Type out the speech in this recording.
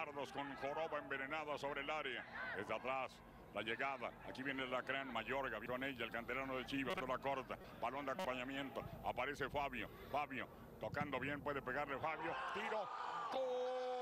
dardos con joroba envenenada sobre el área. Desde atrás. La llegada, aquí viene la gran Mayorga, con ella el canterano de Chivas, la corta, balón de acompañamiento, aparece Fabio, tocando bien, puede pegarle Fabio, tiro, ¡gol!